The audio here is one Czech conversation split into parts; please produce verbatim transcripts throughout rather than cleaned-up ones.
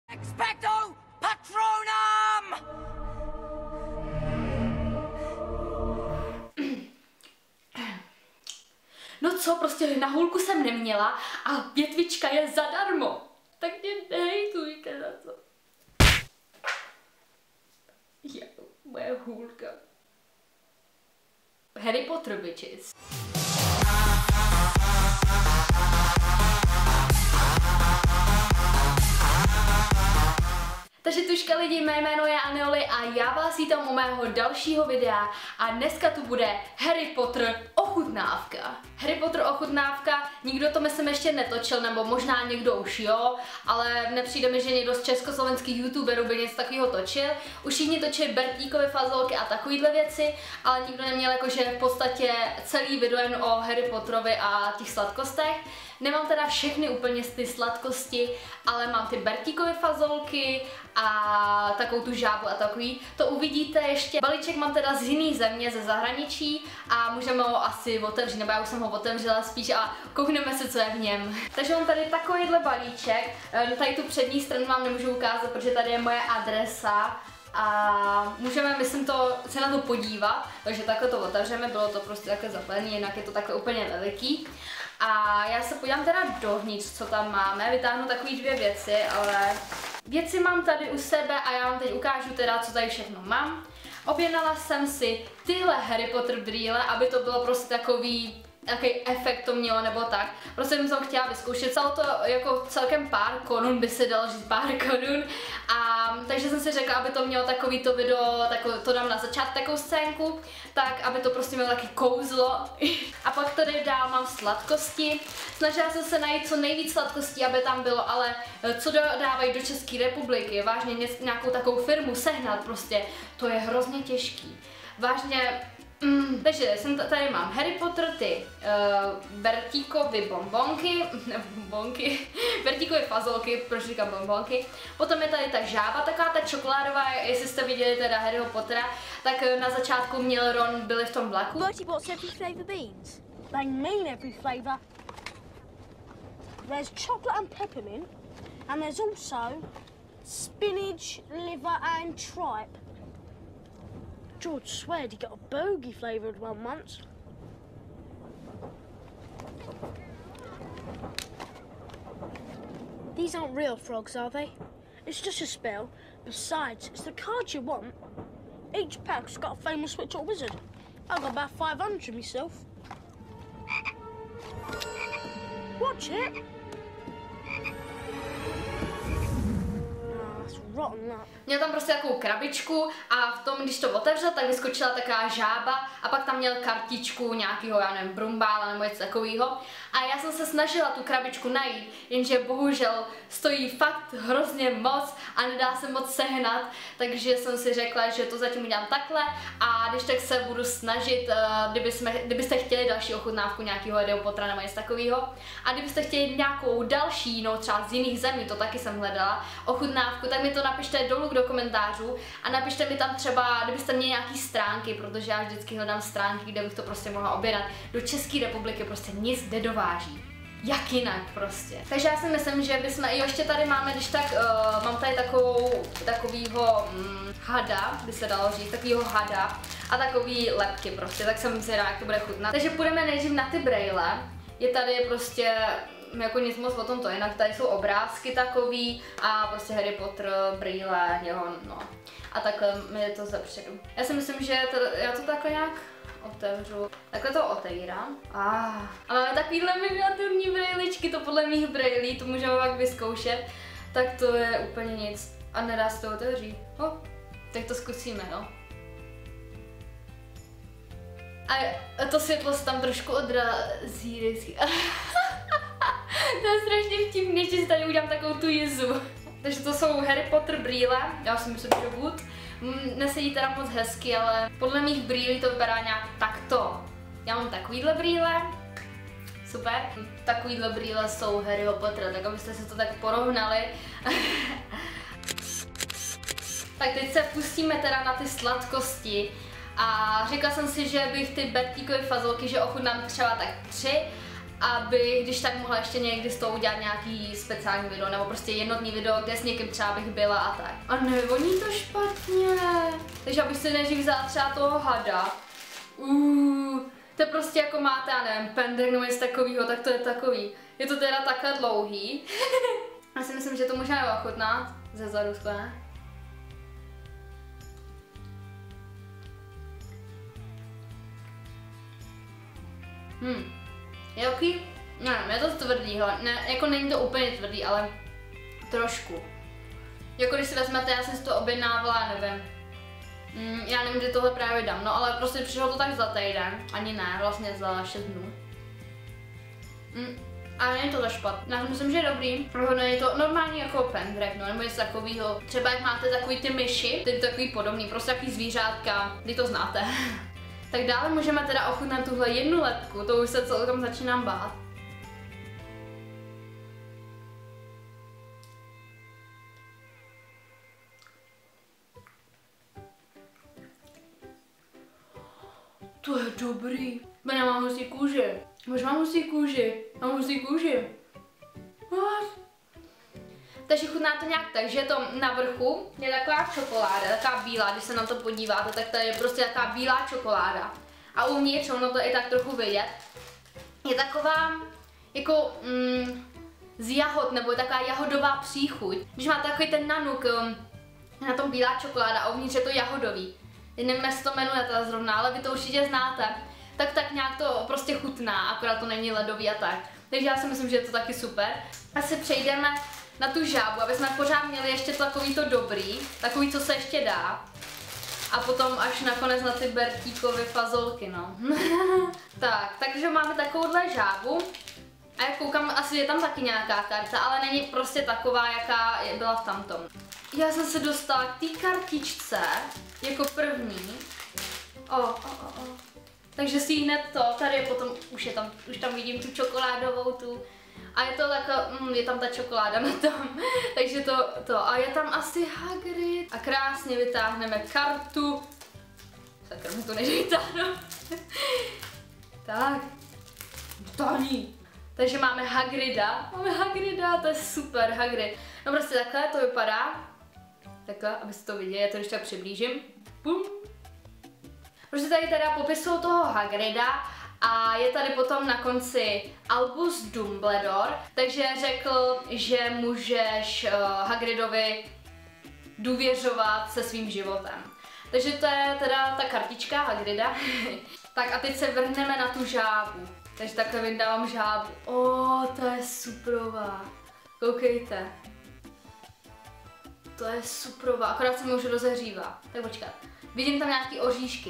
Expecto Patronum! No co, prostě na hůlku jsem neměla a větvička je zadarmo. Tak mě nehejtujte za to. Je, moje hůlka. Harry Potter, bitches. Takže tuška lidi, mé jméno je Aneoli a já vás vítám u mého dalšího videa a dneska tu bude Harry Potter ochutnávka. Harry Potter ochutnávka, nikdo to myslím ještě netočil, nebo možná někdo už jo, ale nepřijde mi, že někdo z československých youtuberů by něco takového točil. Už všichni točili Bertíkovy fazolky a takovýhle věci, ale nikdo neměl jakože v podstatě celý video jen o Harry Potterovi a těch sladkostech. Nemám teda všechny úplně ty sladkosti, ale mám ty Bertíkovy fazolky a takovou tu žábu a takový. To uvidíte ještě. Balíček mám teda z jiný země, ze zahraničí a můžeme ho asi otevřít, nebo já už jsem ho otevřela spíš a koukneme se, co je v něm. Takže mám tady takovýhle balíček. Tady tu přední stranu vám nemůžu ukázat, protože tady je moje adresa. A můžeme, myslím, to, se na to podívat, takže takhle to otevřeme, bylo to prostě takhle zaplený, jinak je to takhle úplně veliký. A já se podívám teda dovnitř, co tam máme, vytáhnu takový dvě věci, ale věci mám tady u sebe a já vám teď ukážu teda, co tady všechno mám. Objednala jsem si tyhle Harry Potter brýle, aby to bylo prostě takový, jaký efekt to mělo nebo tak. Prostě jsem chtěla vyzkoušet, celou to jako celkem pár korun, by se dalo říct pár korun. A takže jsem si řekla, aby to mělo takový to video, takový, to dám na začátku takovou scénku, tak aby to prostě mělo taky kouzlo. A pak tady dál mám sladkosti. Snažila jsem se najít co nejvíc sladkostí, aby tam bylo, ale co dodávají do České republiky, vážně nějakou takovou firmu sehnat prostě, to je hrozně těžký. Vážně. Mm, takže jsem tady mám Harry Potter, ty uh, Bertíkovy bonbonky, ne bonbonky, Bertíkovy fazolky, proč říkám bonbonky. Potom je tady ta žába, taková ta čokoládová, jestli jste viděli teda Harryho Pottera, tak na začátku měl Ron, byli v tom vlaku. Bertie, what's every flavour beans? They mean every flavour. There's chocolate and peppermint, and there's also spinach, liver and tripe. George sweared he got a bogey flavoured one once. These aren't real frogs, are they? It's just a spell. Besides, it's the cards you want. Each pack's got a famous witch or wizard. I've got about five hundred myself. Watch it. Měl tam prostě takovou krabičku a v tom, když to otevřel, tak vyskočila taková žába a pak tam měl kartičku nějakého, já nevím, brumbála nebo něco takového. A já jsem se snažila tu krabičku najít, jenže bohužel stojí fakt hrozně moc a nedá se moc sehnat, takže jsem si řekla, že to zatím udělám takhle a když tak se budu snažit, kdyby jsme, kdybyste chtěli další ochutnávku nějakého Harryho Pottera nebo něco takového a kdybyste chtěli nějakou další, no třeba z jiných zemí, to taky jsem hledala, ochutnávku, tak mi to napište dolů do komentářů a napište mi tam třeba, kdybyste měli nějaký stránky, protože já vždycky hledám stránky, kde bych to prostě mohla objednat. Do České republiky prostě nic nedováží. Jak jinak prostě. Takže já si myslím, že bychom, jo, ještě tady máme, když tak, uh, mám tady takovou, takovýho um, hada, by se dalo říct, takovýho hada a takový lepky prostě, tak jsem si rád, jak to bude chutnat. Takže půjdeme nejdřív na ty brejle. Je tady prostě jako nic moc o tom to, jinak tady jsou obrázky takový a prostě Harry Potter, brýle, jeho, no. A takhle mi je to zepředu. Já si myslím, že to, já to takhle nějak otevřu. Takhle to otevírám. Ah. A máme takovýhle miniaturní brejličky, to podle mých brejlí, to můžeme pak vyzkoušet. Tak to je úplně nic. A nedá se to otevřít. Oh, tak to zkusíme, no. A to světlo se tam trošku odrazí. To je strašně vtipný, že si tady udělám takovou tu jizu. Takže to jsou Harry Potter brýle, já si myslím, že good. Nesedí teda moc hezky, ale podle mých brýlí to vypadá nějak takto. Já mám takovýhle brýle, super. Takovýhle brýle jsou Harryho Pottera, tak abyste se to tak porovnali. Tak teď se pustíme teda na ty sladkosti. A řekla jsem si, že bych ty Bertíkovy fazolky, že ochutnám třeba tak tři. aby když tak mohla ještě někdy s tou udělat nějaký speciální video, nebo prostě jednotný video, kde s někým třeba bych byla a tak. A nevoní to špatně. Takže abych si nejdřív vzala třeba toho hada. Uh, to je prostě jako máte, já nevím, pendek nebo něco takového, tak to je takový. Je to teda takhle dlouhý. Já si myslím, že to možná je ochutnat ze zadu, ne? Hmm. Je jaký? Nevím, je to tvrdý, ne, jako není to úplně tvrdý, ale trošku. Jako když si vezmete, já jsem si to objednávala, nevím. Mm, já nevím, kdy tohle právě dám, no ale prostě přišlo to tak za týden, ani ne, vlastně za šest dnů. Mm, a není to za špatné, já myslím, že je dobrý, ale je to normální jako pendrek, no, nebo něco takového. Třeba jak máte takový ty myši, ty takový podobný, prostě takový zvířátka, kdy to znáte. Tak dále můžeme teda ochutnat tuhle jednu lepku, to už se celkem začínám bát. To je dobrý. Já mám hustý kůži. Už mám hustý kůži. Mám hustý kůži. What? Takže chutná to nějak tak, že to na vrchu je taková čokoláda, taková bílá, když se na to podíváte, tak to je prostě taková bílá čokoláda. A uvnitř, ono to je tak trochu vidět, je taková jako mm, z jahod, nebo je taková jahodová příchuť. Když má takový ten nanuk, na tom bílá čokoláda a uvnitř je to jahodový. Nevím, jak se to jmenuje teda zrovna, ale vy to určitě znáte. Tak tak nějak to prostě chutná, akorát to není ledový a tak. Takže já si myslím, že je to taky super. Asi přejdeme na tu žábu, aby jsme pořád měli ještě takový to dobrý, takový, co se ještě dá. A potom až nakonec na ty Bertíkovy fazolky, no. Tak, takže máme takovouhle žábu. A jak koukám, asi je tam taky nějaká karta, ale není prostě taková, jaká byla v tamtom. Já jsem se dostala k té kartičce jako první. O, o, o, o. Takže si hned to, tady je potom, už je tam, už tam vidím tu čokoládovou tu. A je to taková, mm, je tam ta čokoláda na tom, takže to, to. A je tam asi Hagrid. A krásně vytáhneme kartu. Sakra, mu to nejde vytáhnout. Tak. Tání. Takže máme Hagrida. Máme Hagrida, to je super, Hagrid. No prostě takhle to vypadá. Takhle, aby se to viděli, já to když tak přiblížím. Pum. Prostě tady teda popisují toho Hagrida. A je tady potom na konci Albus Dumbledore, takže řekl, že můžeš uh, Hagridovi důvěřovat se svým životem. Takže to je teda ta kartička Hagrida. Tak a teď se vrhneme na tu žábu. Takže takhle vydávám žábu. O, to je superová. Koukejte. To je superová, akorát se mi už rozehřívá. Tak počkat. Vidím tam nějaký oříšky.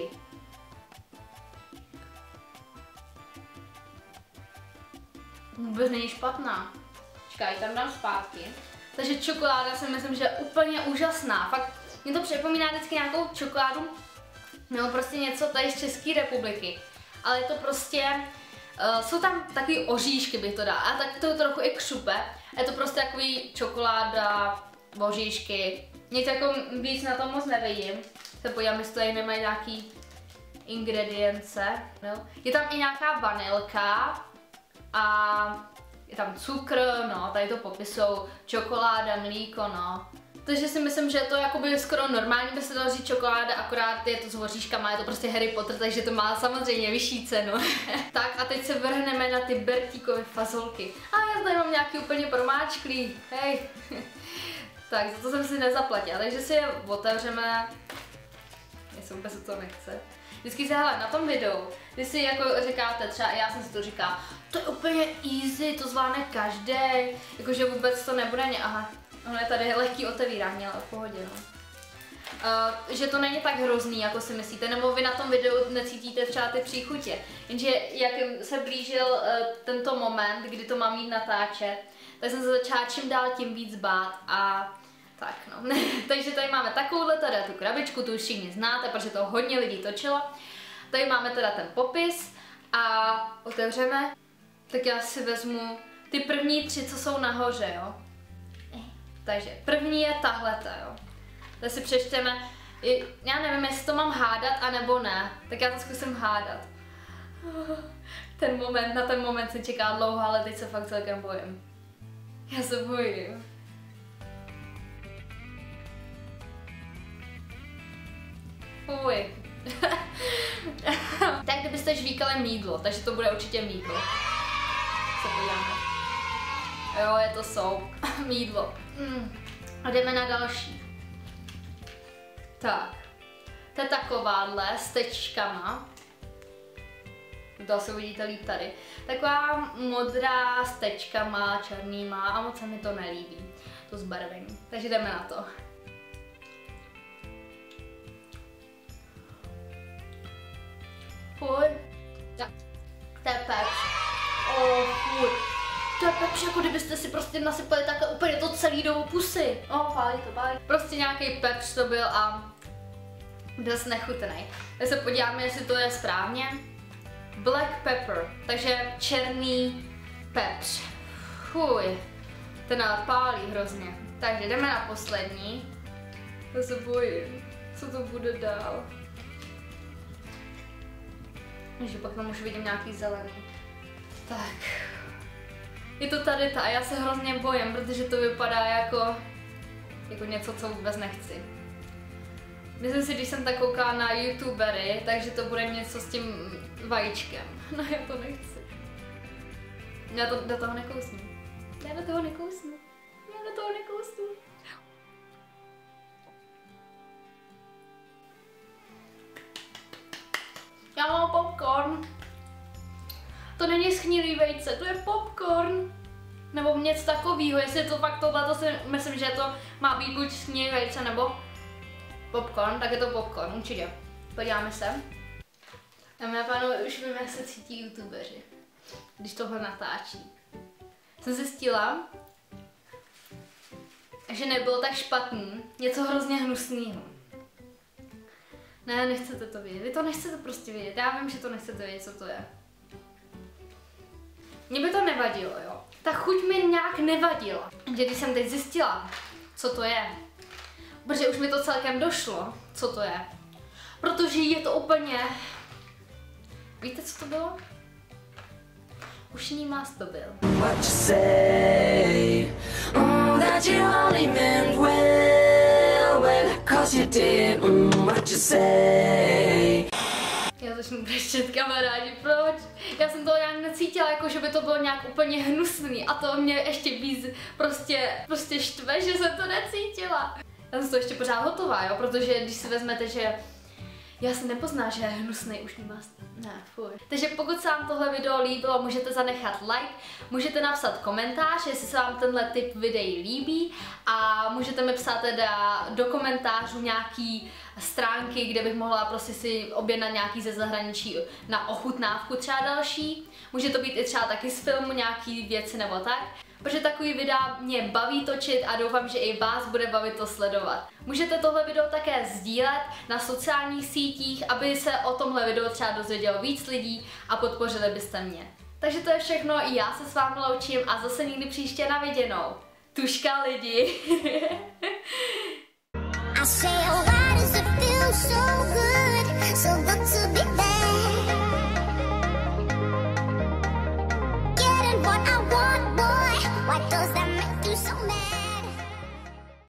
Vůbec není špatná. Čekaj, tam dám zpátky. Takže čokoláda si myslím, že je úplně úžasná. Fakt, mě to připomíná vždycky nějakou čokoládu, nebo prostě něco tady z České republiky. Ale je to prostě, uh, jsou tam takový oříšky, bych to dala. A tak to trochu i křupe. Je to prostě takový čokoláda, oříšky. Něco jako víc na tom moc nevidím. Se podívám, jestli tady nemají nějaký ingredience. No. Je tam i nějaká vanilka. A je tam cukr, no, tady to popisou, čokoláda, mlíko, no. Takže si myslím, že to je jakoby skoro normální, by se dalo říct čokoláda, akorát je to s hoříškama, je to prostě Harry Potter, takže to má samozřejmě vyšší cenu. Tak a teď se vrhneme na ty Bertíkovy fazolky. A já tady mám nějaký úplně promáčklý, hej. Tak, za to jsem si nezaplatila, takže si je otevřeme. Jestli vůbec se to nechce. Vždycky se, hele, na tom videu, když si jako říkáte, třeba já jsem si to říkala, to je úplně easy, to zvládne každý, jakože vůbec to nebude, aha, ono je tady lehký otevírání, ale v pohodě, no. Uh, že to není tak hrozný, jako si myslíte, nebo vy na tom videu necítíte třeba ty příchutě. Jenže jak se blížil uh, tento moment, kdy to mám jít natáčet, tak jsem se začala čím dál tím víc bát a tak no. Takže tady máme takovouhle teda tu krabičku, tu už všichni znáte, protože to hodně lidí točilo. Tady máme teda ten popis a otevřeme. Tak já si vezmu ty první tři, co jsou nahoře, jo. Takže první je tahleta, jo. Tady si přečteme, já nevím, jestli to mám hádat, anebo ne. Tak já to zkusím hádat. Ten moment, na ten moment se čeká dlouho, ale teď se fakt celkem bojím. Já se bojím. Fuj. Tak kdybyste žvíkali mýdlo, takže to bude určitě mýdlo. Co podíváme? Jo, je to soup. Mýdlo. Mm. A jdeme na další. Tak. To je takováhle s tečkama. To se uvidíte líp tady. Taková modrá s tečkama, černýma a moc se mi to nelíbí. To zbarvení. Takže jdeme na to. Fuj. Tak. To je pepř. Oh, fuj. To je pepř, jako kdybyste si prostě nasypali takhle úplně to celý do pusy. Oh, pálí to, pálí. Prostě nějaký pepř to byl a dost nechutný. Tak se podíváme, jestli to je správně. Black pepper, takže černý pepř. Fuj, ten ale pálí hrozně. Takže jdeme na poslední. Já se bojím, co to bude dál. Takže pak tam už vidím nějaký zelený. Tak. Je to tady ta, já se hrozně bojím, protože to vypadá jako, jako něco, co vůbec nechci. Myslím si, když jsem tak koukala na youtubery, takže to bude něco s tím vajíčkem. No já to nechci. Já to, do toho nekousnu. Já do toho nekousnu. Já do toho nekousnu. Já mám popcorn. To není schnilý vejce, to je popcorn. Nebo něco takového, jestli je to fakt tohle, to si myslím, že to má být buď schnilý vejce nebo popcorn, tak je to popcorn, určitě. Podíváme se. Dámy a pánové, už vím, jak se cítí youtubeři, když tohle natáčí. Jsem zjistila, že nebylo tak špatný, něco hrozně hnusného. Ne, nechcete to vědět, vy to nechcete prostě vědět, já vím, že to nechcete vědět, co to je. Mně by to nevadilo, jo. Ta chuť mi nějak nevadila, že když jsem teď zjistila, co to je, protože už mi to celkem došlo, co to je. Protože je to úplně... Víte, co to bylo? Ušní más to byl. What you say? Oh, that you only meant well, well, cause you did. Mm, what you say? Já začnu brečet, kamarádi, proč? Já jsem to nějak necítila, jako že by to bylo nějak úplně hnusný a to mě ještě víc prostě, prostě štve, že jsem to necítila. Já jsem to ještě pořád hotová, jo, protože když si vezmete, že já se nepozná, že je hnusný ušní mast. Ne, fuj. Takže pokud se vám tohle video líbilo, můžete zanechat like, můžete napsat komentář, jestli se vám tenhle typ videí líbí a můžete mi psát teda do komentářů nějaký stránky, kde bych mohla prostě si objednat nějaký ze zahraničí na ochutnávku třeba další. Může to být i třeba taky z filmu nějaký věci nebo tak. Protože takový videa mě baví točit a doufám, že i vás bude bavit to sledovat. Můžete tohle video také sdílet na sociálních sítích, aby se o tomhle videu třeba dozvědělo víc lidí a podpořili byste mě. Takže to je všechno, i já se s vámi loučím a zase někdy příště na viděnou. Tuška lidi! I say, why does it feel so